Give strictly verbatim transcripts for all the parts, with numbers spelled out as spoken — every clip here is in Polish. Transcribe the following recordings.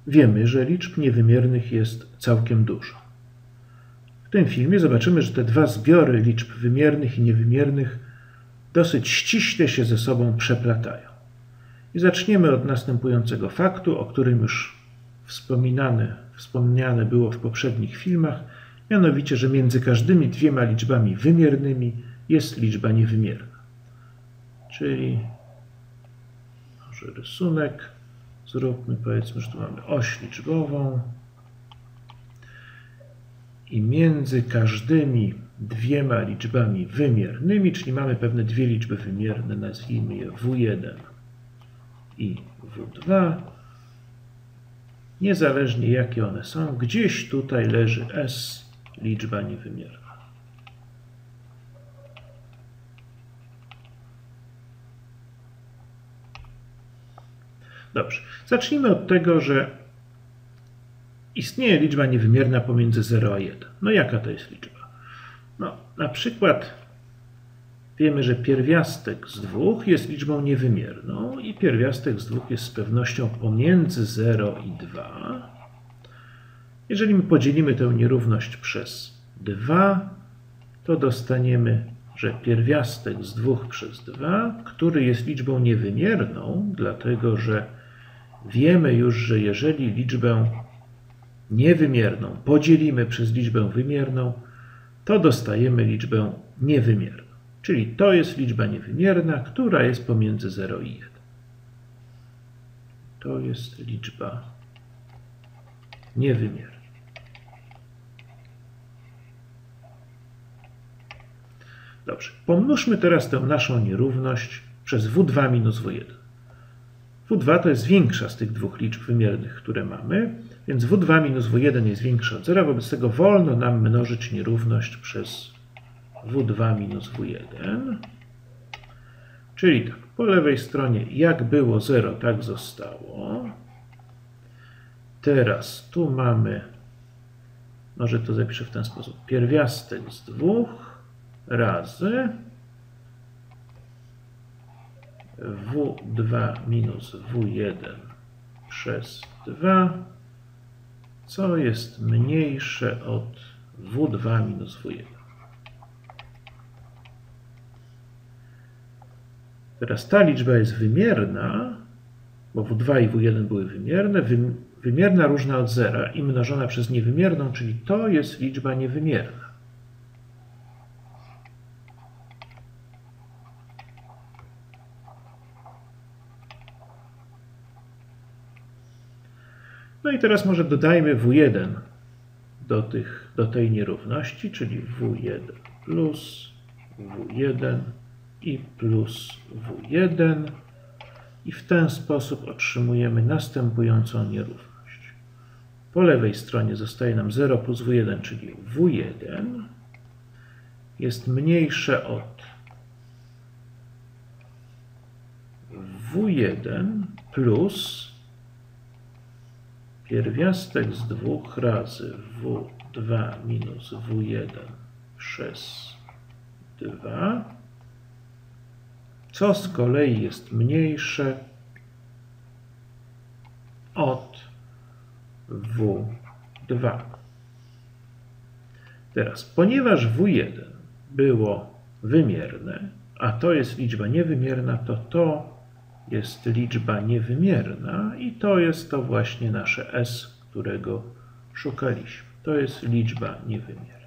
wiemy, że liczb niewymiernych jest całkiem dużo. W tym filmie zobaczymy, że te dwa zbiory liczb wymiernych i niewymiernych dosyć ściśle się ze sobą przeplatają. I zaczniemy od następującego faktu, o którym już wspominane, wspomniane było w poprzednich filmach, mianowicie, że między każdymi dwiema liczbami wymiernymi jest liczba niewymierna. Czyli może rysunek zróbmy, powiedzmy, że tu mamy oś liczbową i między każdymi dwiema liczbami wymiernymi, czyli mamy pewne dwie liczby wymierne, nazwijmy je W jeden i W dwa, niezależnie jakie one są, gdzieś tutaj leży S, liczba niewymierna. Dobrze, zacznijmy od tego, że istnieje liczba niewymierna pomiędzy zero a jeden. No jaka to jest liczba? No, na przykład wiemy, że pierwiastek z dwóch jest liczbą niewymierną i pierwiastek z dwóch jest z pewnością pomiędzy zero i dwa. Jeżeli my podzielimy tę nierówność przez dwa, to dostaniemy, że pierwiastek z dwóch przez dwa, który jest liczbą niewymierną, dlatego że wiemy już, że jeżeli liczbę niewymierną podzielimy przez liczbę wymierną, to dostajemy liczbę niewymierną. Czyli to jest liczba niewymierna, która jest pomiędzy zero i jeden. To jest liczba niewymierna. Dobrze, pomnóżmy teraz tę naszą nierówność przez W dwa minus W jeden. W dwa to jest większa z tych dwóch liczb wymiernych, które mamy, więc W dwa minus W jeden jest większa od zera, wobec tego wolno nam mnożyć nierówność przez W dwa minus W jeden. Czyli tak, po lewej stronie jak było zero, tak zostało. Teraz tu mamy, może to zapiszę w ten sposób, pierwiastek z dwóch razy W dwa minus W jeden przez dwa, co jest mniejsze od W dwa minus W jeden. Teraz ta liczba jest wymierna, bo W dwa i W jeden były wymierne, wymierna różna od zera i mnożona przez niewymierną, czyli to jest liczba niewymierna. No i teraz może dodajmy W jeden do, tych, do tej nierówności, czyli W jeden plus W jeden i plus W jeden i w ten sposób otrzymujemy następującą nierówność. Po lewej stronie zostaje nam zero plus W jeden, czyli W jeden jest mniejsze od W jeden plus pierwiastek z dwóch razy W dwa minus W jeden przez dwa, co z kolei jest mniejsze od W dwa. Teraz, ponieważ W jeden było wymierne, a to jest liczba niewymierna, to to jest liczba niewymierna i to jest to właśnie nasze S, którego szukaliśmy. To jest liczba niewymierna.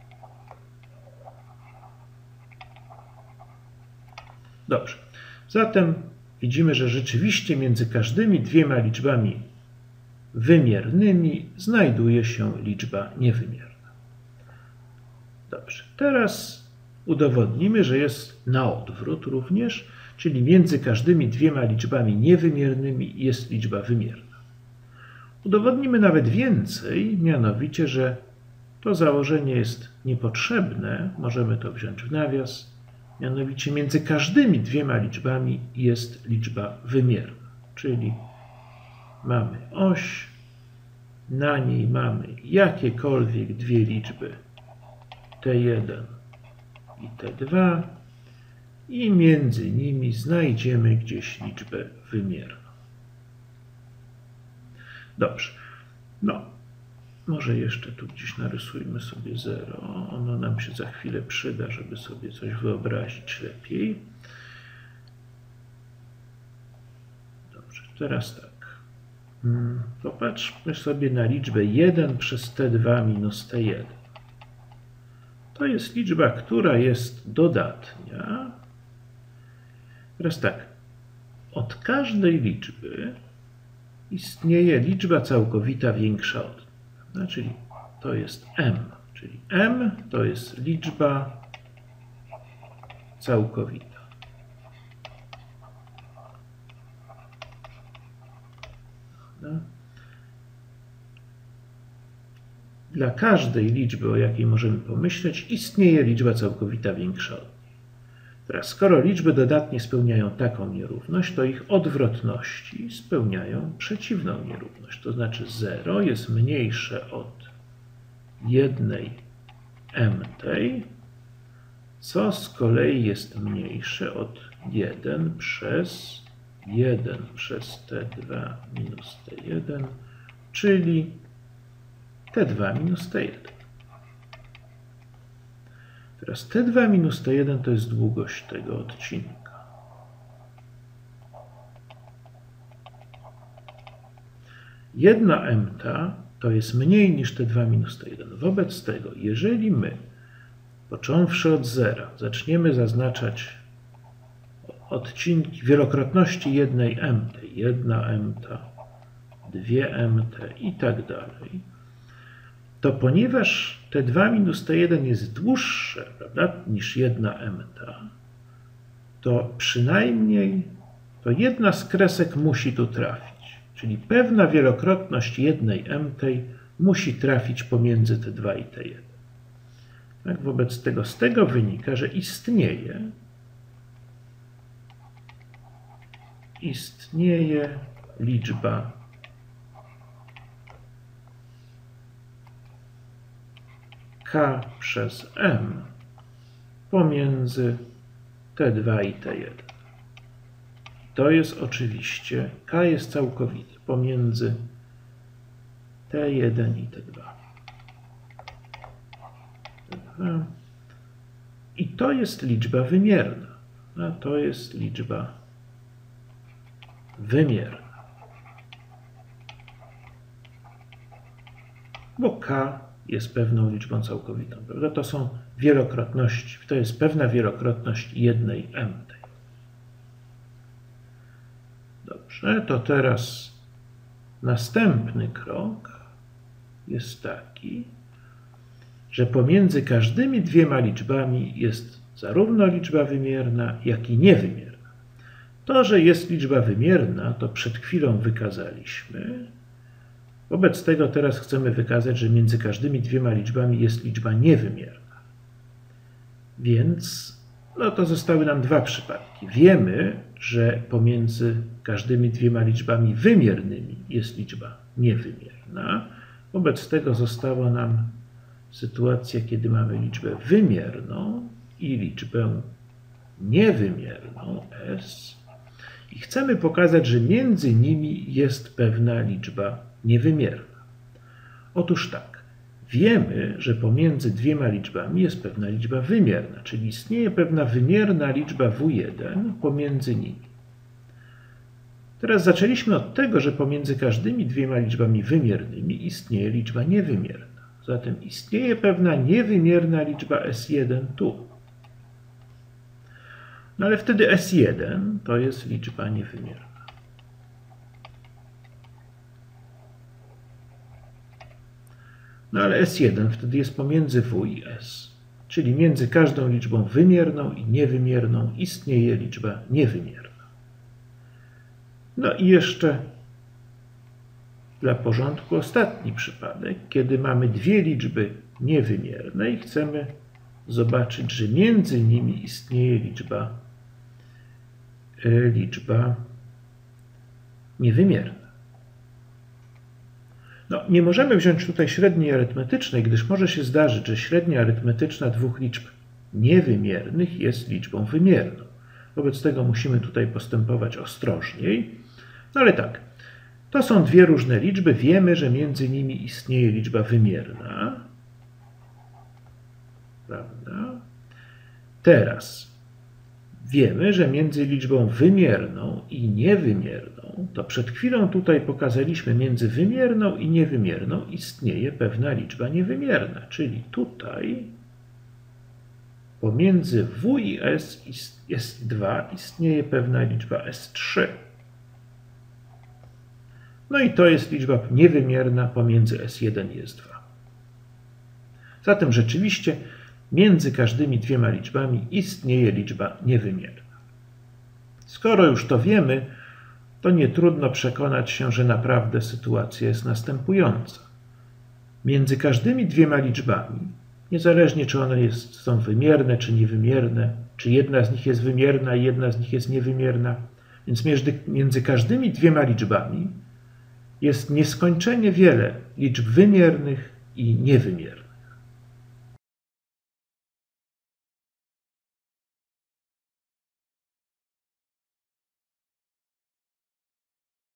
Dobrze, zatem widzimy, że rzeczywiście między każdymi dwiema liczbami wymiernymi znajduje się liczba niewymierna. Dobrze, teraz udowodnimy, że jest na odwrót również, czyli między każdymi dwiema liczbami niewymiernymi jest liczba wymierna. Udowodnimy nawet więcej, mianowicie, że to założenie jest niepotrzebne, możemy to wziąć w nawias, mianowicie między każdymi dwiema liczbami jest liczba wymierna, czyli mamy oś, na niej mamy jakiekolwiek dwie liczby T jeden i T dwa i między nimi znajdziemy gdzieś liczbę wymierną. Dobrze. No, może jeszcze tu gdzieś narysujmy sobie zero. Ono nam się za chwilę przyda, żeby sobie coś wyobrazić lepiej. Dobrze, teraz tak. Popatrzmy sobie na liczbę jeden przez T dwa minus T jeden. To jest liczba, która jest dodatnia. Teraz tak. Od każdej liczby istnieje liczba całkowita większa od niej. Czyli to jest m. Czyli m to jest liczba całkowita. Dla każdej liczby, o jakiej możemy pomyśleć, istnieje liczba całkowita większa od niej. Teraz, skoro liczby dodatnie spełniają taką nierówność, to ich odwrotności spełniają przeciwną nierówność. To znaczy zero jest mniejsze od jednej mtej, co z kolei jest mniejsze od jeden przez jeden przez T dwa minus T jeden, czyli T dwa minus T jeden. Teraz T dwa minus T jeden to jest długość tego odcinka. Jedna mta to jest mniej niż T dwa minus T jeden. Wobec tego, jeżeli my, począwszy od zera, zaczniemy zaznaczać odcinki wielokrotności jednej mty, jedna mta, dwie mty i tak dalej, to ponieważ T dwa minus T jeden jest dłuższe, prawda, niż jedna mta, to przynajmniej to jedna z kresek musi tu trafić. Czyli pewna wielokrotność jednej mtej musi trafić pomiędzy T dwa i T jeden. Tak, wobec tego z tego wynika, że istnieje istnieje liczba k przez m pomiędzy T dwa i T jeden. To jest oczywiście, k jest całkowity pomiędzy T jeden i T dwa. I to jest liczba wymierna. A to jest liczba wymierna. Bo k jest pewną liczbą całkowitą, prawda? To są wielokrotności. To jest pewna wielokrotność jednej mtej. Dobrze, to teraz następny krok jest taki, że pomiędzy każdymi dwiema liczbami jest zarówno liczba wymierna, jak i niewymierna. To, że jest liczba wymierna, to przed chwilą wykazaliśmy. Wobec tego teraz chcemy wykazać, że między każdymi dwiema liczbami jest liczba niewymierna. Więc no to zostały nam dwa przypadki. Wiemy, że pomiędzy każdymi dwiema liczbami wymiernymi jest liczba niewymierna. Wobec tego została nam sytuacja, kiedy mamy liczbę wymierną i liczbę niewymierną s i chcemy pokazać, że między nimi jest pewna liczba niewymierna. Otóż tak, wiemy, że pomiędzy dwiema liczbami jest pewna liczba wymierna, czyli istnieje pewna wymierna liczba w jeden pomiędzy nimi. Teraz zaczęliśmy od tego, że pomiędzy każdymi dwiema liczbami wymiernymi istnieje liczba niewymierna. Zatem istnieje pewna niewymierna liczba S jeden tu. No ale wtedy S jeden to jest liczba niewymierna. No ale S jeden wtedy jest pomiędzy W i S. Czyli między każdą liczbą wymierną i niewymierną istnieje liczba niewymierna. No i jeszcze dla porządku ostatni przypadek, kiedy mamy dwie liczby niewymierne i chcemy zobaczyć, że między nimi istnieje liczba, liczba niewymierna. No, nie możemy wziąć tutaj średniej arytmetycznej, gdyż może się zdarzyć, że średnia arytmetyczna dwóch liczb niewymiernych jest liczbą wymierną. Wobec tego musimy tutaj postępować ostrożniej. No ale tak, To są dwie różne liczby. Wiemy, że między nimi istnieje liczba wymierna. Prawda? Teraz wiemy, że między liczbą wymierną i niewymierną, to przed chwilą tutaj pokazaliśmy, między wymierną i niewymierną istnieje pewna liczba niewymierna, czyli tutaj pomiędzy W i S S dwa istnieje pewna liczba S trzy. No i to jest liczba niewymierna pomiędzy S jeden i S dwa. Zatem rzeczywiście między każdymi dwiema liczbami istnieje liczba niewymierna. Skoro już to wiemy, to nie trudno przekonać się, że naprawdę sytuacja jest następująca. Między każdymi dwiema liczbami, niezależnie czy one jest, są wymierne czy niewymierne, czy jedna z nich jest wymierna i jedna z nich jest niewymierna, więc między, między każdymi dwiema liczbami jest nieskończenie wiele liczb wymiernych i niewymiernych.